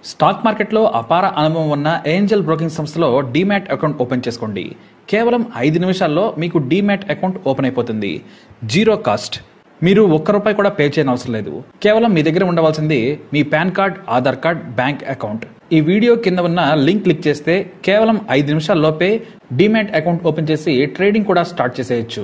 Stock మార్కెట్లో అపార అనుభవం ఉన్న ఏంజల్ బ్రోకింగ్ సంస్థలో డీమ్యాట్ అకౌంట్ ఓపెన్ చేసుకోండి. కేవలం 5 నిమిషాల్లో మీకు డీమ్యాట్ అకౌంట్ ఓపెన్ అయిపోతుంది. Zero cost. మీరు ₹1 కూడా పే చేయని అవసరం లేదు. కేవలం మీ దగ్గర ఉండవలసింది మీ PAN card, Aadhaar card, bank account. ఈ వీడియో కింద ఉన్న లింక్ క్లిక్ చేస్తే కేవలం 5 నిమిషాల్లోపే డీమ్యాట్ అకౌంట్ ఓపెన్ చేసి ట్రేడింగ్ కూడా స్టార్ట్ చేసేయచ్చు.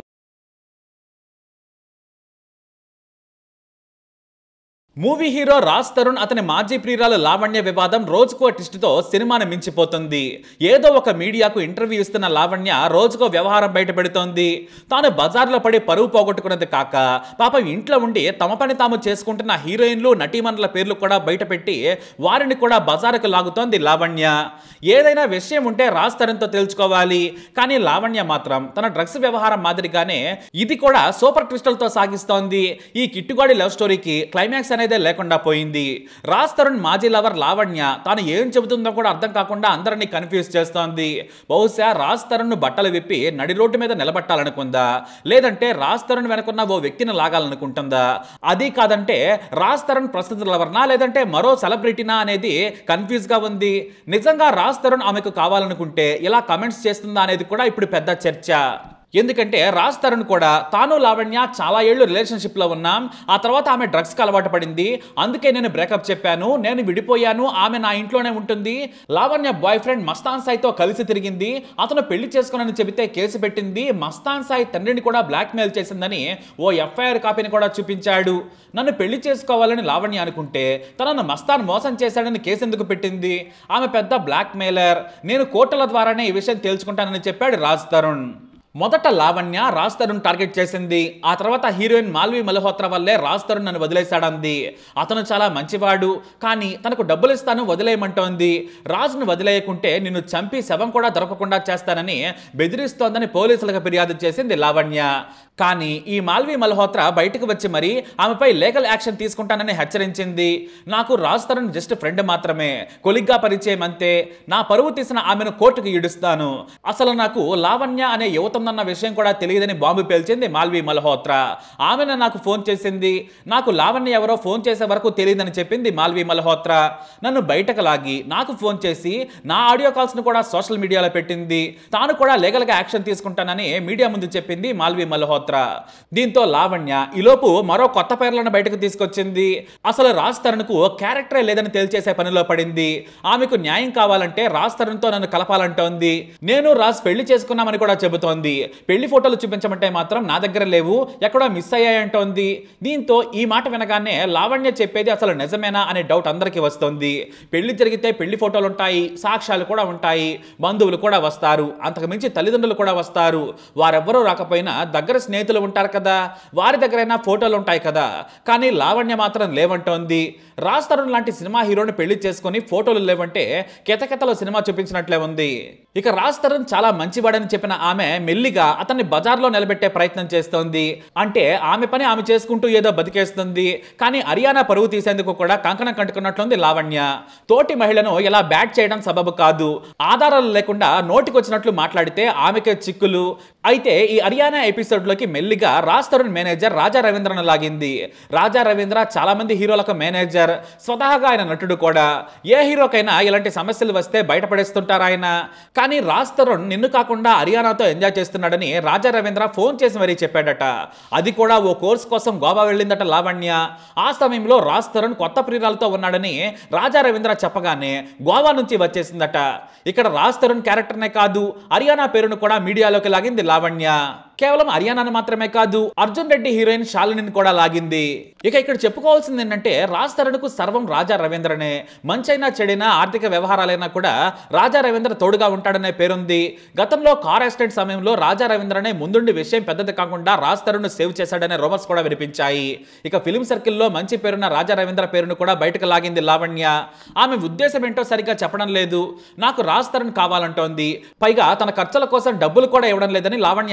మూవీ హీరో రాజ్ తరుణ్ అతని మాజీ ప్రియురాలు లావణ్య వివాదం రోజుకో ట్విస్ట్తో సినిమాను మించిపోతుంది. ఏదో ఒక మీడియాకు ఇంటర్వ్యూ ఇస్తున్న లావణ్య రోజుకో వ్యవహారం బయటపెడుతోంది. తాను బజార్లో పడి పరువు పోగొట్టుకున్నది కాక పాపం ఇంట్లో ఉండి తమ పని తాము చేసుకుంటున్న హీరోయిన్లు, నటీమణుల పేర్లు కూడా బయటపెట్టి వారిని కూడా బజారుకు లాగుతోంది లావణ్య. ఏదైనా విషయం ఉంటే రాజ్ తరుణ్తో తెలుసుకోవాలి, కానీ లావణ్య మాత్రం తన డ్రగ్స్ వ్యవహారం మాదిరిగానే ఇది కూడా సూపర్ ట్విస్టులతో సాగిస్తోంది. ఈ కిట్టుగాడి లవ్ స్టోరీకి క్లైమాక్స్ అనేది లేకుండా పోయింది. రాజ్ తరుణ్ మాజీ లవర్ లావణ్య తాను ఏం చెబుతుందో కూడా అర్థం కాకుండా అందరినీ కన్ఫ్యూజ్ చేస్తోంది. బహుశా రాజ్ తరుణ్ బట్టలు విప్పి నడి రోడ్డు మీద నిలబట్టాలనుకుందా, లేదంటే రాజ్ తరుణ్ వెనుకున్న ఓ వ్యక్తిని లాగాలనుకుంటుందా? అది కాదంటే రాజ్ తరుణ్ ప్రస్తుత లవర్నా, లేదంటే మరో సెలబ్రిటీనా అనేది కన్ఫ్యూజ్ గా ఉంది. నిజంగా రాజ్ తరుణ్ ఆమెకు కావాలనుకుంటే ఇలా కమెంట్స్ చేస్తుందా అనేది కూడా ఇప్పుడు పెద్ద చర్చ. ఎందుకంటే రాజ్ తరుణ్ కూడా తాను లావణ్య చాలా ఏళ్ళు రిలేషన్షిప్లో ఉన్నాం, ఆ తర్వాత ఆమె డ్రగ్స్కి అలవాటు పడింది, అందుకే నేను బ్రేకప్ చెప్పాను, నేను విడిపోయాను, ఆమె నా ఇంట్లోనే ఉంటుంది, లావణ్య బాయ్ ఫ్రెండ్ మస్తాన్ సాయితో కలిసి తిరిగింది, అతను పెళ్లి చేసుకున్నానని చెబితే కేసు పెట్టింది, మస్తాన్ సాయి తండ్రిని కూడా బ్లాక్మెయిల్ చేసిందని ఓ ఎఫ్ఐఆర్ కాపీని కూడా చూపించాడు. నన్ను పెళ్లి చేసుకోవాలని లావణ్య అనుకుంటే తనను మస్తాన్ మోసం చేశాడని కేసు ఎందుకు పెట్టింది? ఆమె పెద్ద బ్లాక్మెయిలర్, నేను కోర్టుల ద్వారానే ఈ విషయం తేల్చుకుంటానని చెప్పాడు రాజ్ తరుణ్. మొదట లావణ్య రాజ్ తరుణ్ టార్గెట్ చేసింది, ఆ తర్వాత హీరోయిన్ మాల్వి మల్హోత్రా వల్లే రాజ్ తరుణ్ నన్ను వదిలేశాడంది. అతను చాలా మంచివాడు, కానీ తనకు డబ్బులు ఇస్తాను వదిలేయమంటోంది. రాజ్ను వదిలేయకుంటే నిన్ను చంపి శవం కూడా దొరకకుండా చేస్తానని బెదిరిస్తోందని పోలీసులకు ఫిర్యాదు చేసింది లావణ్య. కానీ ఈ మాల్వి మల్హోత్రా బయటకు వచ్చి మరీ ఆమెపై లీగల్ యాక్షన్ తీసుకుంటానని హెచ్చరించింది. నాకు రాజ్ తరుణ్ జస్ట్ ఫ్రెండ్ మాత్రమే, కొలిగ్గా పరిచయం అంతే, నా పరువు తీసిన ఆమెను కోర్టుకు ఈడుస్తాను, అసలు నాకు లావణ్య అనే యువతన్న విషయం కూడా తెలియదని బాంబు పేల్చింది మాల్వి మల్హోత్రా. ఆమెను నాకు ఫోన్ చేసింది, నాకు లావణ్య ఎవరో ఫోన్ చేసే వరకు తెలియదని చెప్పింది మాల్వి మల్హోత్రా. నన్ను బయటకు లాగి నాకు ఫోన్ చేసి నా ఆడియో కాల్స్ ను కూడా సోషల్ మీడియాలో పెట్టింది, తాను కూడా లీగల్ గా యాక్షన్ తీసుకుంటానని మీడియా ముందు చెప్పింది మాల్వి మల్హోత్రా. దీంతో లావణ్య ఈలోపు మరో కొత్త పేర్లను బయటకు తీసుకొచ్చింది. అసలు రాజ్ తరుణ్ కు క్యారెక్టరే లేదని తేల్చేసే పనిలో పడింది. ఆమెకు న్యాయం కావాలంటే రాజ్ తరుణ్ తో నన్ను కలపాలంటోంది. నేను రాజ్ పెళ్లి చేసుకున్నామని కూడా చెబుతోంది. పెళ్లి ఫోటోలు చూపించమంటే మాత్రం నా దగ్గర లేవు, ఎక్కడో మిస్ అయ్యాయంటోంది. దీంతో ఈ మాట వినగానే లావణ్య చెప్పేది అసలు నిజమేనా అనే డౌట్ అందరికీ వస్తుంది. పెళ్లి జరిగితే పెళ్లి ఫోటోలు ఉంటాయి, సాక్ష్యాలు కూడా ఉంటాయి, బంధువులు కూడా వస్తారు, అంతకు మించి తల్లిదండ్రులు కూడా వస్తారు. వారెవ్వరూ రాకపోయినా దగ్గర స్నేహితులు ఉంటారు కదా, వారి దగ్గరైనా ఫోటోలు ఉంటాయి కదా. కానీ లావణ్య మాత్రం లేవంటోంది. రాజ్ తరుణ్ లాంటి సినిమా హీరోని పెళ్లి చేసుకుని ఫోటోలు లేవంటే కెతకెతలో సినిమా చూపించినట్లే ఉంది. ఇక రాజ్ తరుణ్ చాలా మంచివాడని చెప్పిన ఆమె మెల్లిగా అతన్ని బజార్లో నిలబెట్టే ప్రయత్నం చేస్తోంది. అంటే ఆమె పని ఆమె చేసుకుంటూ ఏదో బతికేస్తుంది. కానీ హర్యానా పరువు తీసేందుకు కూడా కంకణం కట్టుకున్నట్లుంది లావణ్య. తోటి మహిళను ఇలా బ్యాట్ చేయడం సబబు కాదు, ఆధారాలు లేకుండా నోటికొచ్చినట్లు మాట్లాడితే ఆమెకే చిక్కులు. అయితే ఈ హర్యానా ఎపిసోడ్ లోకి మెల్లిగా రాజ్ తరుణ్ మేనేజర్ రాజా రవీంద్రను లాగింది. రాజా రవీంద్ర చాలా మంది హీరోలకు మేనేజర్, స్వతహాగా ఆయన నటుడు కూడా. ఏ హీరోకైనా ఇలాంటి సమస్యలు వస్తే బయటపడేస్తుంటారు ఆయన. కానీ రాజ్ తరుణ్ నిన్ను కాకుండా హర్యానాతో ఎంజాయ్ చేస్తున్నాడని రాజా రవీంద్ర ఫోన్ చేసి మరీ చెప్పాడట. అది కూడా ఓ కోర్స్ కోసం గోవా వెళ్ళిందట లావణ్య. ఆ సమయంలో రాజ్ తరుణ్ కొత్త ప్రియురాలతో ఉన్నాడని రాజా రవీంద్ర చెప్పగానే గోవా నుంచి వచ్చేసిందట. ఇక్కడ రాజ్ తరుణ్ క్యారెక్టర్నే కాదు, హర్యానా పేరును కూడా మీడియాలోకి లాగింది లావణ్య. కేవలం హర్యానాను మాత్రమే కాదు, అర్జున్ రెడ్డి హీరోయిన్ శాలినిని కూడా లాగింది. ఇక ఇక్కడ చెప్పుకోవాల్సింది ఏంటంటే రాజ్ తరుణ్ కు సర్వం రాజా రవీంద్రనే. మంచైనా చెడైనా ఆర్థిక వ్యవహారాలైనా కూడా రాజా రవీంద్ర తోడుగా ఉంటాడనే పేరుంది. గతంలో కార్ యాక్సిడెంట్ సమయంలో రాజా రవీంద్రనే ముందుండి విషయం పెద్దది కాకుండా రాజ్ తరుణ్ సేవ్ చేశాడనే రూమర్స్ కూడా వినిపించాయి. ఇక ఫిలిం సర్కిల్లో మంచి పేరున్న రాజా రవీంద్ర పేరును కూడా బయటకు లాగింది లావణ్య. ఆమె ఉద్దేశం ఏంటో సరిగ్గా చెప్పడం లేదు, నాకు రాజ్ తరుణ్ కావాలంటోంది, పైగా తన ఖర్చుల కోసం డబ్బులు కూడా ఇవ్వడం లేదని లావణ్య ఆరోపిస్తుంది.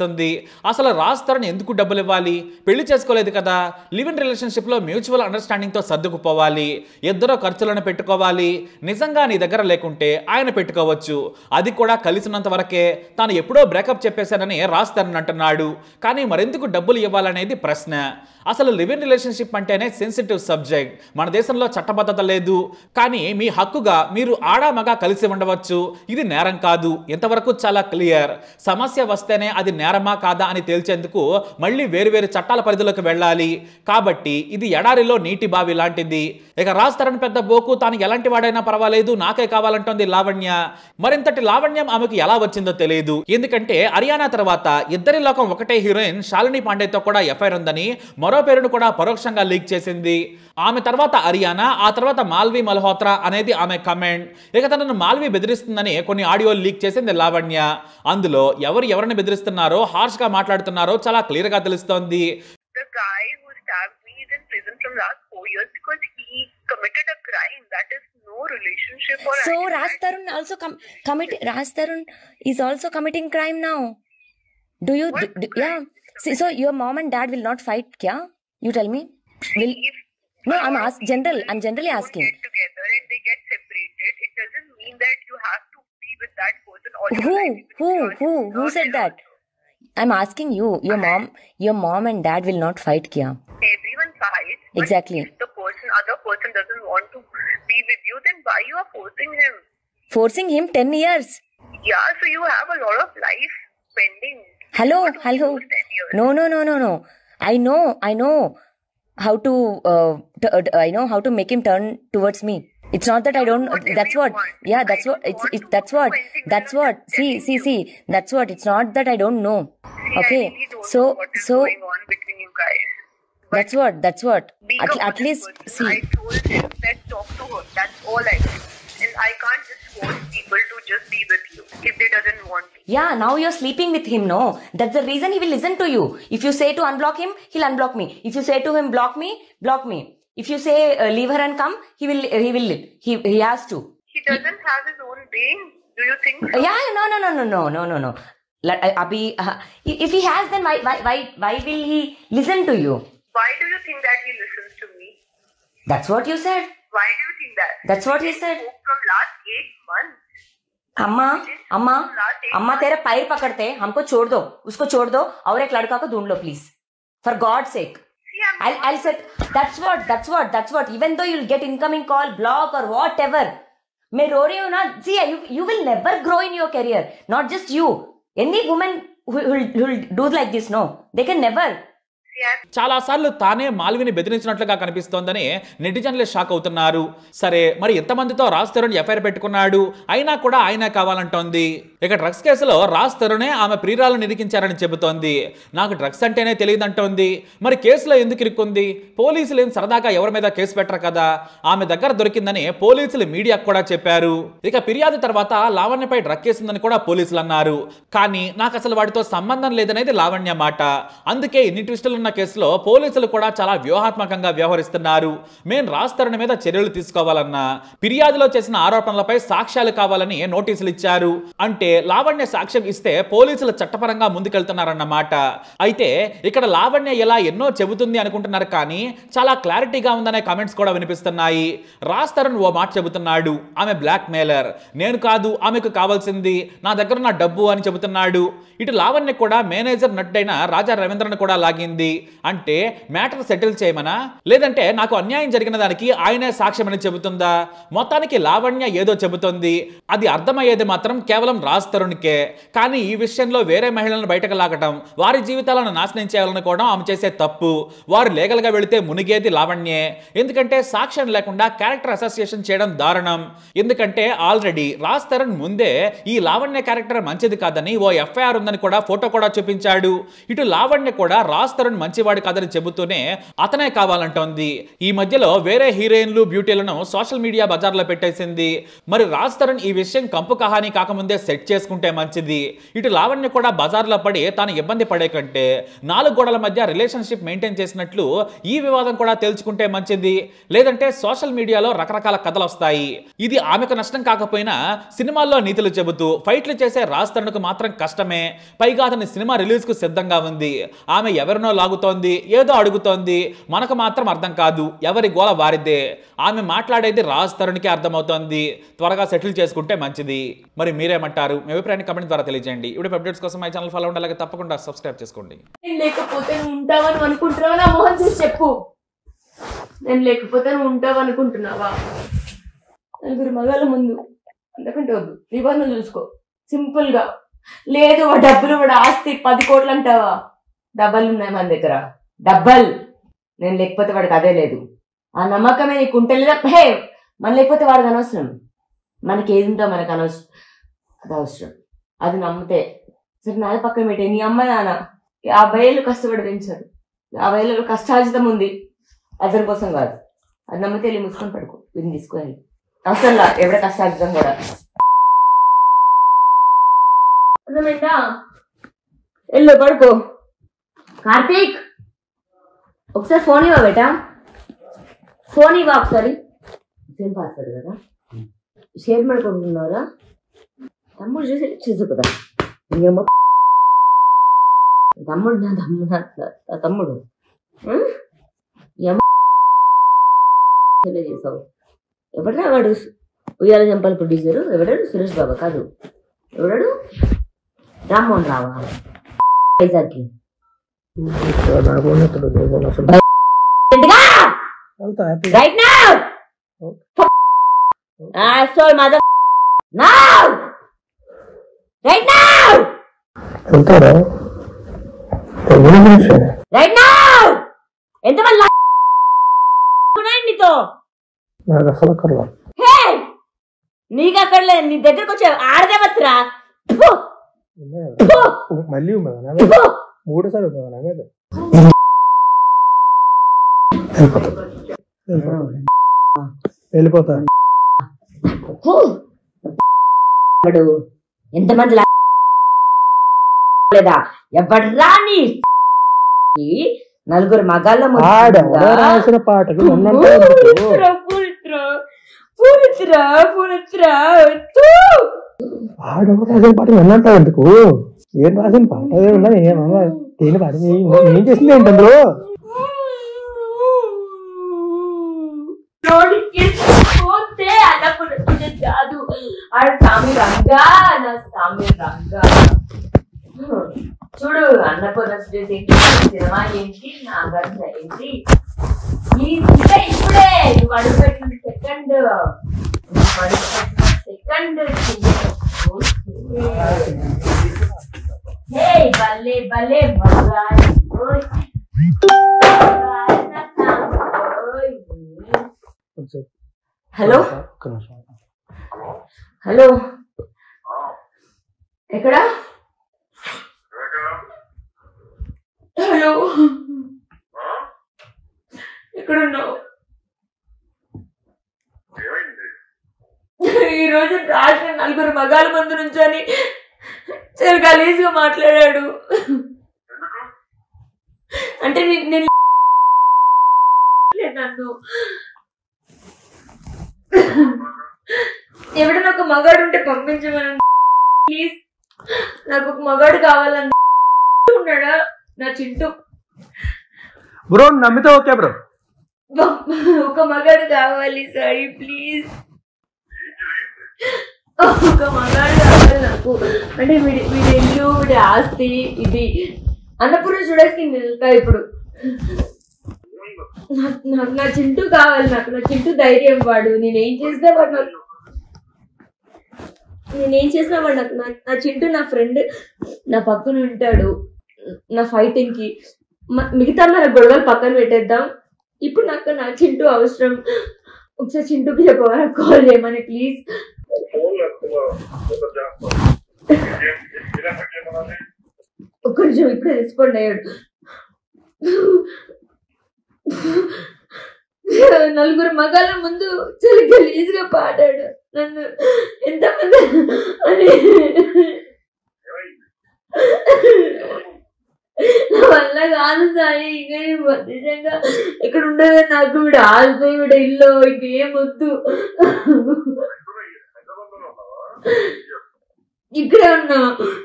తెలుస్తుంది. అసలు రాజ్ తరుణ్ ఎందుకు డబ్బులు ఇవ్వాలి? పెళ్లి చేసుకోలేదు కదా, లివ్ ఇన్ రిలేషన్షిప్ లో మ్యూచువల్ అండర్స్టాండింగ్ తో సర్దుకుపోవాలి, ఇద్దరు ఖర్చులను పెట్టుకోవాలి. నిజంగా నీ దగ్గర లేకుంటే ఆయన పెట్టుకోవచ్చు, అది కూడా కలిసినంత వరకే. తాను ఎప్పుడో బ్రేకప్ చెప్పేశానని రాజ్ తరుణ్ అంటున్నాడు. కానీ మరెందుకు డబ్బులు ఇవ్వాలనేది ప్రశ్న. అసలు లివ్ ఇన్ రిలేషన్షిప్ అంటేనే సెన్సిటివ్ సబ్జెక్ట్. మన దేశంలో చట్టబద్ధత లేదు, కానీ మీ హక్కుగా మీరు ఆడామగా కలిసి ఉండవచ్చు. ఇది నేరం కాదు, ఇంతవరకు చాలా క్లియర్. సమస్య వస్తేనే అది నేరమా కాదా అని తేల్చేందుకు మళ్ళీ వేరు చట్టాల పరిధిలోకి వెళ్ళాలి. కాబట్టి ఇది ఎడారిలో నీటి బావి లాంటిది. ఇక రాజ్ తరుణ్ పెద్ద బోకు, తాను ఎలాంటి వాడైనా పర్వాలేదు, నాకే కావాలంటోంది లావణ్య. మరింతటి లావణ్యం ఆమెకు ఎలా వచ్చిందో తెలియదు. ఎందుకంటే హర్యానా తర్వాత ఇద్దరి లోకం ఒకటే హీరోయిన్ శాలిని పాండేతో కూడా ఎఫ్ఐఆర్ ఉందని మరో పేరును కూడా పరోక్షంగా లీక్ చేసింది. ఆమె తర్వాత హర్యానా, ఆ తర్వాత మాల్వి మల్హోత్రా అనేది ఆమె కమెంట్. ఇక తనను మాల్వి బెదిరిస్తుందని కొన్ని ఆడియోలు లీక్ చేసింది లావణ్య. అందులో ఎవరిని బెదిరిస్తున్నారో, హార్ష్ గా మాట్లాడుతున్నారో చాలా క్లియర్ గా తెలుస్తోంది. The guy who stabbed me is in prison from last 4 years because he committed a crime. That is no relationship or. So Raj Tarun also Raj Tarun is also committing crime now. Do you? Yeah. See, so your mom and dad will not fight, kya? You tell me. Will? No, I'm generally asking. Get together and they get separated. It doesn't mean that you have to be with that person all your life. Who said that? I'm asking you. Your mom and dad will not fight, kya? Everyone fights. Exactly. If the other person doesn't want to be with you, then why you are forcing him? Forcing him 10 years. Yeah, so you have a lot of life pending. Hello. No. I know how to. I know how to make him turn towards me. It's not that I don't. That's what. Yeah, that's what. That's what. See. That's what. It's not that I don't know. Okay. I really don't know what is going on between you guys. That's what. Being a At least person, see. I told him that talk to her. That's all I did. And I can't just force people to just be with you if they doesn't want to. Yeah, now you're sleeping with him, no? That's the reason he will listen to you. If you say to unblock him, he'll unblock me. If you say to him, block me. If you say leave her and come, he will. He has to. He doesn't have his own brain. Do you think so? Yeah, no. If he has, then why will he listen to you? Why do you think that he listens to me? That's what you said. Why do you think that? That's what he said. spoke from last 8 months. अम्मा तेरे पैर पकड़ते हमको छोड़ दो, उसको छोड़ दो और एक लड़का को ढूंढ लो please, for God's sake. I'll say that's what even though you'll get incoming call, block or whatever, मैं रो रही हूँ ना. See, you will never grow in your career, not just you, any woman who'll do like this, no, they can never. చాలా సార్లు తానే మాల్విని బెదిరించినట్లుగా కనిపిస్తోందని నెటిజన్లే shock అవుతున్నారు. సరే, మరి ఎంతమందితో రాజ్ తరుణ్ ఎఫ్ఐఆర్ పెట్టుకున్నాడు, అయినా కూడా ఆయనే కావాలంటోంది. ఇక డ్రగ్స్ కేసులో రాజ్ తరుణే ఆమె ప్రియురాలను నిరికించారని చెబుతోంది. నాకు డ్రగ్స్ అంటేనే తెలియదంటోంది. మరి కేసులో ఎందుకు ఇరుక్కుంది? పోలీసులు ఏం సరదాగా ఎవరి మీద కేసు పెట్టరు కదా. ఆమె దగ్గర దొరికిందని పోలీసులు మీడియాకు కూడా చెప్పారు. ఇక ఫిర్యాదు తర్వాత లావణ్యపై డ్రగ్ కేసు ఉందని కూడా పోలీసులు అన్నారు. కానీ నాకు అసలు వాటితో సంబంధం లేదనేది లావణ్య మాట. అందుకే ఇన్ని ట్విస్టులు కేసులో పోలీసులు కూడా చాలా వ్యూహాత్మకంగా వ్యవహరిస్తున్నారు. మేం రాజ్ తరుణ్ మీద చర్యలు తీసుకోవాలన్నా, ఫిర్యాదులో చేసిన ఆరోపణలపై సాక్ష్యాలు కావాలని నోటీసులు ఇచ్చారు. అంటే లావణ్య సాక్ష్యం ఇస్తే పోలీసులు చట్టపరంగా ముందుకెళ్తున్నారన్నమాట. అయితే ఇక్కడ లావణ్య ఎలా ఎన్నో చెబుతుంది అనుకుంటున్నారు, కానీ చాలా క్లారిటీగా ఉందనే కామెంట్స్ కూడా వినిపిస్తున్నాయి. రాజ్ తరుణ్ ఓ మాట చెబుతున్నాడు, ఆమె బ్లాక్ మెయిలర్, నేను కాదు ఆమెకు కావాల్సింది, నా దగ్గర నా డబ్బు అని చెబుతున్నాడు. ఇటు లావణ్య కూడా మేనేజర్ నటుడైన రాజా రవీంద్రను కూడా లాగింది. అంటే మ్యాటర్ సెటిల్ చేయమనా, లేదంటే నాకు అన్యాయం జరిగిన దానికి ఆయనే సాక్ష్యమని చెబుతుందా? మొత్తానికి లావణ్య ఏదో చెబుతోంది, అది అర్థమయ్యేది మాత్రం కేవలం రాజ్ తరుణ్కే. కానీ ఈ విషయంలో వేరే మహిళలను బయటకు లాగటం, వారి జీవితాలను నాశనం చేయాలనుకోవడం ఆమె చేసే తప్పు. వారు లీగల్ గా వెళితే మునిగేది లావణ్యే. ఎందుకంటే సాక్ష్యం లేకుండా క్యారెక్టర్ అసోసియేషన్ చేయడం దారుణం. ఎందుకంటే ఆల్రెడీ రాజ్ తరుణ్ ముందే ఈ లావణ్య క్యారెక్టర్ మంచిది కాదని ఓ ఎఫ్ఐఆర్ ఉందని కూడా ఫోటో కూడా చూపించాడు. ఇటు లావణ్య కూడా రాజ్ తరుణ్ మంచివాడు కాదని చెబుతూనే అతనే కావాలంటోంది. ఈ మధ్యలో వేరే హీరోయిన్లు బ్యూటీలను సోషల్ మీడియా బజార్లో పెట్టేసింది. మరి రాజ్ తరుణ్ ఈ విషయం కంపు కహాని కాకముందే సెట్ చేసుకుంటే మంచిది. ఇటు లావణ్య కూడా బజార్లో పడి తాను ఇబ్బంది పడే కంటే 4 గోడల మధ్య రిలేషన్షిప్ మెయింటైన్ చేసినట్లు ఈ వివాదం కూడా తెలుసుకుంటే మంచిది. లేదంటే సోషల్ మీడియాలో రకరకాల కథలు వస్తాయి. ఇది ఆమెకు నష్టం కాకపోయినా సినిమాల్లో నీతులు చెబుతూ ఫైట్లు చేసే రాజ్ తరుణ్కు మాత్రం కష్టమే. పైగా అతని సినిమా రిలీజ్ కు సిద్ధంగా ఉంది. ఆమె ఎవరినో లాగుతోంది, ఏదో అడుగుతోంది. మనకు మాత్రం అర్థం కాదు, ఎవరి గోల వారిదే. ఆమె మాట్లాడేది రాజ్ తరుణ్కి అర్థమవుతోంది. త్వరగా సెటిల్ చేసుకుంటే మంచిది. మరి మీరేమంటారు? మీ అభిప్రాయాన్ని కమెంట్ ద్వారా తెలియజేయండి. ఇప్పుడు అప్డేట్స్ కోసం మై ఛానల్ ఫాలో ఉండాలి, తప్పకుండా సబ్స్క్రైబ్ చేసుకోండి. లేకపోతే నువ్వు ఉంటావని అనుకుంటున్నావా? నా మోహన్ చూసి చెప్పు. నేను లేకపోతే నువ్వు ఉంటావు అనుకుంటున్నావా? 4 మగాళ్ళ ముందు అంతకంటే వద్దు, నిబంధన చూసుకో సింపుల్ గా. లేదు వాడు డబ్బులు, వాడు ఆస్తి 10 కోట్లు అంటావా? డబ్బలు ఉన్నాయి మన దగ్గర, డబ్బల్. నేను లేకపోతే వాడికి అదే లేదు. ఆ నమ్మకమే నీకు ఉంటే లేదా? హే, మన లేకపోతే వాడికి అనవసరం. మనకి ఏది ఉందో మనకు అనవసరం, అది అవసరం. అది నమ్మితే సరే. నాది పక్కన పెట్టే, నీ అమ్మ నాన్న 50 ఏళ్ళు కష్టపడి పెంచారు. 50 ఏళ్ళలో కష్టార్జితం ఉంది, అతని కోసం కాదు. అది నమ్మితే వెళ్ళి ముసుకొని పడుకో, వీడిని తీసుకొని అవసరంలా ఎవడ కష్టార్జితం కూడా. అర్థమైందా? వెళ్ళు పడుకో. కార్తీక్ ఒకసారి ఫోన్ ఇవ్వ బేటా, ఫోన్ ఇవ్వ ఒకసారి. సేమ్ పాస్వర్డ్ కదా, షేర్ ಮಾಡ್ಕೊಂಡ್న్నారా? తమ్ముడు చూసి చూసు కదా. ఇంకేమో తమ్ముడు, నా తమ్ముడు చేసావు. ఎవడా వాడు? ఉయ్యాల జంపాల ప్రొడ్యూసరు ఎవడాడు? సురేష్ బాబా కాదు, ఎవడాడు? రామ్మోహన్ రావా? వైజాగ్కి right now. Asshole mother. Now! Right now! Right now! ఎంతమంది నీతో? నాకు అసలు అక్కర్లా. హే, నీకు అక్కర్లే, నీ దగ్గరకు వచ్చే ఆడదేవత్రా. మళ్ళీ 3 సార్లు వెళ్ళిపోతా. ఎంతమంది లేదా? ఎవడ్రా నీ 4 మగాళ్ళ రాసిన పాటకి ఆడెవరు రాసిన పాట విన్నంటావు ఎందుకు? ఏం రాసిన పాట ఏమన్నా దేని పాట ఏం చేసింది ఏంటి అందులో? కాదు, ఆడ సామి రంగా, నా సామి రంగా. చూడు, అన్నపూర్ణ సినిమా ఏంటి, నాగార్జున ఏంటి, ఇప్పుడే నువ్వు అడుగుపెట్టిన సెకండ్ భలే భలే హలో హలో, ఎక్కడా? హలో, ఎక్కడున్నావు? ఈరోజు రాత్రి 4 మగాళ్ళ ముందు నుంచొని చాలా గలీజ్గా మాట్లాడాడు. అంటే నేను నన్ను ఎవడన్నా ఒక మగాడు ఉంటే పంపించమని, ప్లీజ్. నాకు ఒక మగాడు కావాలని ఉన్నాడా నా చింటూ? బ్రో నమ్మితే ఓకే బ్రో, ఒక మగాడు కావాలి సారీ ప్లీజ్. ఒక మగాడు కావాలి నాకు. అంటే వీడి ఇల్లు, వీడి ఆస్తి, ఇది అన్నపూర్ణ చూడేసి వెళ్తా ఇప్పుడు. నాకు నా చింటూ కావాలి, నాకు నా చింటూ ధైర్యం. వాడు నేనేం చేసినా వాడు నాకు నా చింటూ నా ఫ్రెండ్, నా పక్కన ఉంటాడు నా ఫైటింగ్ కి. మిగతా మన గొడవలు పక్కన పెట్టేద్దాం. ఇప్పుడు నాకు నా చింటూ అవసరం. ఒకసారి చింటూకి చెప్పవా, నాకు కాల్ చేయమని ప్లీజ్. ఒక్క నిమిషం, ఇప్పుడే రెస్పాండ్ అయ్యాడు. నలుగురు మగాళ్ళ ముందు చాలా గలీజ్గా పాడాడు నన్ను ఎంతమంది అని నా వల్ల కాదు సాయి. ఇంకా నిజంగా ఇక్కడ ఉండదు నాకు. వీడు ఆల్తో వీడ ఇల్లు ఇంకేం వద్దు. ఇక్కడే ఉన్నా.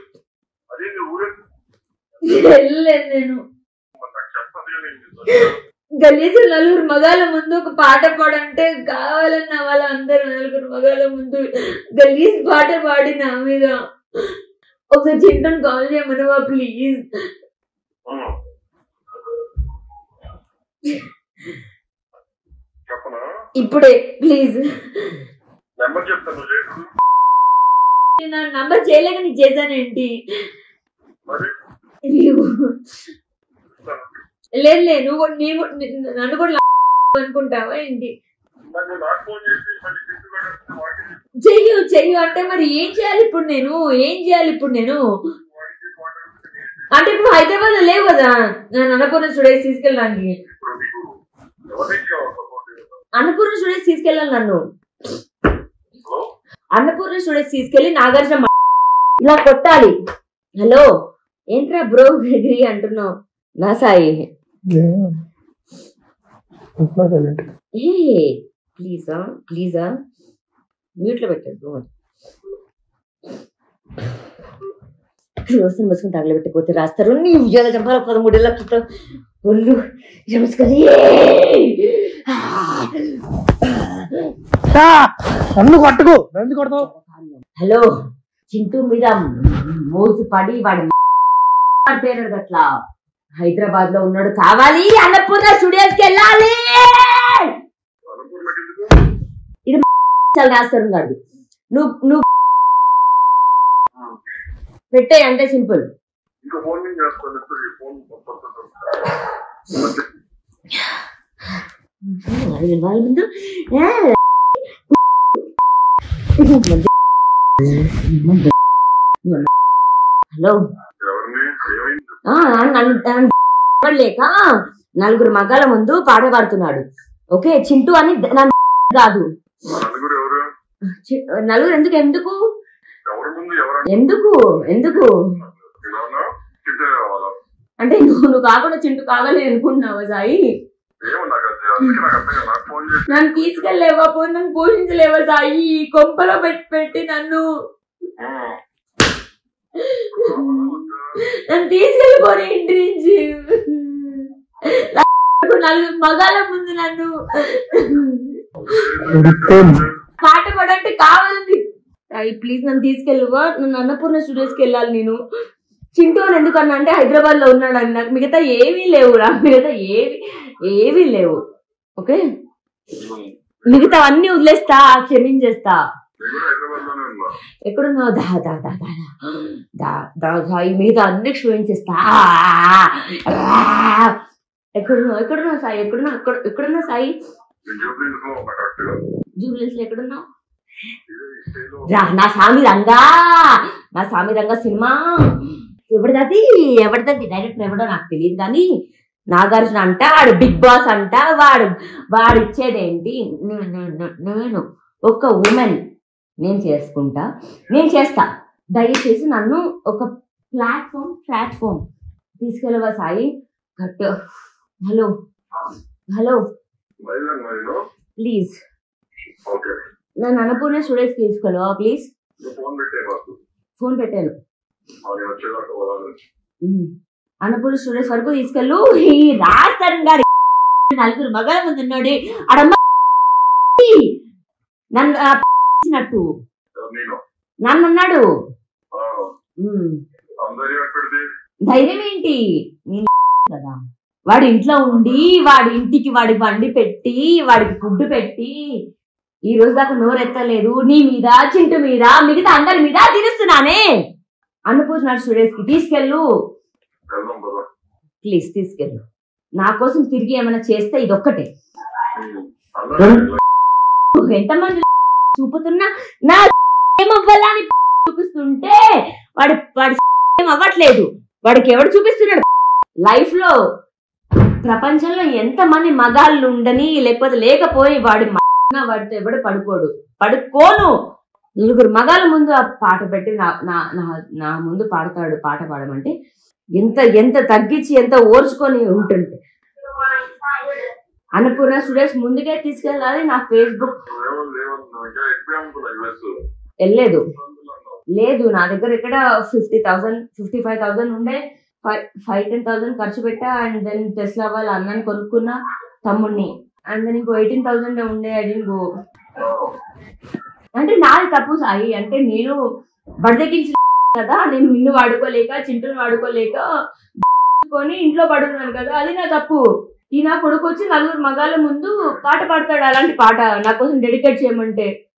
వెళ్ళలేదు నేను. గలీజు నలుగురు మగాళ్ళ ముందు ఒక పాట పాడంటే కావాలన్న వాళ్ళందరూ నలుగురు మగాళ్ళ ముందు గలీజ్ పాట పాడి నా మీద. ఒకసారి చింటను కాల్ చేయమనవా ప్లీజ్? ఇప్పుడే ప్లీజ్. నా నంబర్ చేయలేక నీకు చేశానేంటి? లేదు నువ్వు నన్ను కూడా అనుకుంటావా ఏంటి? చెయ్యు అంటే మరి ఏం చేయాలి ఇప్పుడు నేను? అంటే ఇప్పుడు హైదరాబాద్ లో లేవు కదా నేను అన్నపూర్ణ స్టూడియోస్ తీసుకెళ్ళడానికి. అన్నపూర్ణ స్టూడియోస్ తీసుకెళ్ళాలి నన్ను. అన్నపూర్ణ స్టూడియోస్ తీసుకెళ్ళి నాగార్జున ఇలా కొట్టాలి. హలో ఏంట్రా బ్రో డిగ్రీ అంటున్నావు? నా సాయి ప్లీజా మ్యూట్ లో పెట్టద్దు. రోజున మసుకుని తగలబెట్టకపోతే రాస్తారు. నీ ఉద్యోగ చంపాల 13 ఏళ్ళ క్రితం ఒళ్ళు నమస్కారం. హలో చింటూ మీద మోజు పడి వాడి పేరు అట్లా హైదరాబాద్ లో ఉన్నాడు. కావాలి అన్నపూర్ణ స్టూడియోస్ కి వెళ్ళాలి. ఇది రాస్తారు కాదు. నువ్వు పెట్టే అంటే సింపుల్. వాళ్ళ ముందు హలో లేక నలుగురు మగాళ్ళ ముందు పాట పాడుతున్నాడు. ఓకే చింటూ అని కాదు. నలుగురు ఎందుకు అంటే నువ్వు కాకుండా చింటూ కావాలి అనుకుంటున్నావా సాయి? నన్ను తీసుకెళ్ళలేవా? నన్ను పోషించలేవా సాయి? కొంపలో పెట్టి నన్ను తీసుకెళ్ళిపోయి ఇంటి నుంచి నలుగురు మగాళ్ళ ముందు నన్ను పాట పాడంటే కావాలండి. ప్లీజ్ నన్ను తీసుకెళ్ళవా? నన్ను అన్నపూర్ణ స్టూడియోస్ కి వెళ్ళాలి నేను. చింటూ అని ఎందుకన్నా అంటే హైదరాబాద్ లో ఉన్నాడు అని. నాకు మిగతా ఏమీ లేవు. ఓకే మిగతా అన్ని వదిలేస్తా, క్షమించేస్తా. ఎక్కడున్నావు? మిగతా అన్ని క్షమించేస్తా. ఎక్కడున్నావు సాయి? ఎక్కడున్నా సాయి? జూబ్లీస్ లో ఎక్కడున్నావు? నా స్వామి రంగా సినిమా ఎవరిది డైరెక్టర్ ఎవడో నాకు తెలియదు కానీ నాగార్జున అంట వాడు బిగ్ బాస్ అంట. వాడు ఇచ్చేదేంటి? నేను ఒక ఉమెన్ నేను చేస్తా. దయచేసి నన్ను ఒక ప్లాట్ఫామ్ తీసుకెళ్ళవా సాయి? హలో ప్లీజ్ నన్ను అన్నపూర్ణ స్టూడియోస్ తీసుకెళ్ళవా ప్లీజ్? ఫోన్ పెట్టాను. అన్నపూర్ణ స్టూడియోస్ వరకు తీసుకెళ్ళు. ఈ రాజస్థాన్ గారి నలుగురు మగాళ్ళ ముందు ఉన్నాడు అడమ్మ నన్ను అన్నాడు. ధైర్యం ఏంటి కదా? వాడి ఇంట్లో ఉండి వాడి ఇంటికి వాడి బండి పెట్టి వాడికి ఫుడ్ పెట్టి ఈ రోజు దాకా నోరెత్తలేదు. నీ మీద, చింటూ మీద, మిగతా అందరి మీద తిరుస్తున్నానే. అన్నపూర్ణ స్టూడియోస్ కి తీసుకెళ్ళు ప్లీజ్, తీసుకెళ్ళు. నా కోసం తిరిగి ఏమైనా చేస్తే ఇదొక్కటే. ఎంతమంది చూపుతున్నా నా ఏమవ్వాలని చూపిస్తుంటే వాడు ఏం అవ్వట్లేదు. వాడికి ఎవడు చూపిస్తున్నాడు లైఫ్ లో? ప్రపంచంలో ఎంతమంది మగాళ్ళు ఉండని లేకపోతే లేకపోయి వాడితో ఎవడు పడుకోను. 4 మగాళ్ళ ముందు ఆ పాట పెట్టి నా ముందు పాడతాడు. పాట పాడమంటే ఎంత తగ్గించి ఎంత ఓర్చుకొని ఉంటుంటే. అన్నపూర్ణ స్టూడియోస్ ముందుకే తీసుకెళ్ళాలి. నా ఫేస్బుక్ వెళ్ళలేదు లేదు, నా దగ్గర ఇక్కడ 50,000 55,000 ఉండే. 5-10,000 ఖర్చు పెట్టా. అండ్ దెన్ టెస్లా వాళ్ళ అన్నని కొనుక్కున్నా, తమ్ముడిని. అండ్ దెన్ ఇంకో 18,000 ఉండే. I didn't go. అంటే నాది తప్పు సాయి. అంటే నేను బడిదెక్కించిన కదా, నేను నిన్ను వాడుకోలేక చింటూని వాడుకోలేక కొని ఇంట్లో పడుకున్నాను కదా, అది నా తప్పు. ఈ నా కొడుకు వచ్చి 4 మగాళ్ళ ముందు పాట పాడతాడు. అలాంటి పాట నా కోసం డెడికేట్ చేయమంటే